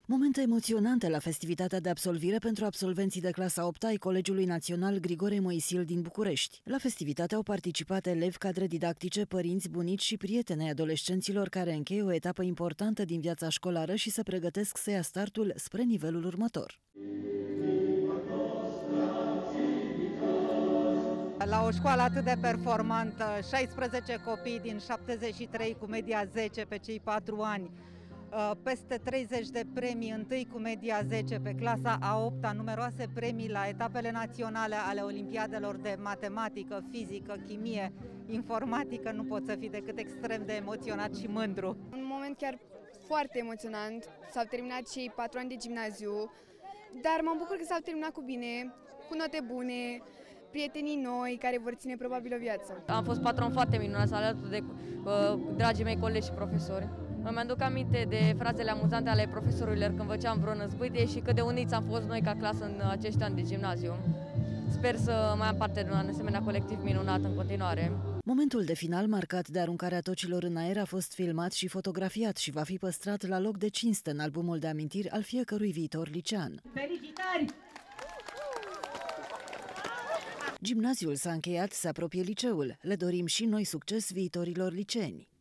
Momente emoționante la festivitatea de absolvire pentru absolvenții de clasa 8 ai Colegiului Național Grigore Moisil din București. La festivitate au participat elevi, cadre didactice, părinți, bunici și prieteni ai adolescenților care încheie o etapă importantă din viața școlară și se pregătesc să ia startul spre nivelul următor. La o școală atât de performantă, 16 copii din 73 cu media 10 pe cei 4 ani, peste 30 de premii, întâi cu media 10 pe clasa a 8-a, numeroase premii la etapele naționale ale olimpiadelor de matematică, fizică, chimie, informatică, nu pot să fi decât extrem de emoționat și mândru. Un moment chiar foarte emoționant, s-au terminat cei 4 ani de gimnaziu, dar mă bucur că s-au terminat cu bine, cu note bune, prietenii noi care vor ține probabil o viață. Am fost patron foarte minunat alături de dragii mei colegi și profesori. Îmi aduc aminte de frazele amuzante ale profesorilor când făceam vreo năzbâtie și cât de uniți am fost noi ca clasă în acești ani de gimnaziu. Sper să mai am parte de un asemenea colectiv minunat în continuare. Momentul de final, marcat de aruncarea tocilor în aer, a fost filmat și fotografiat și va fi păstrat la loc de cinste în albumul de amintiri al fiecărui viitor licean. Felicitări! Gimnaziul s-a încheiat, se apropie liceul. Le dorim și noi succes viitorilor liceeni.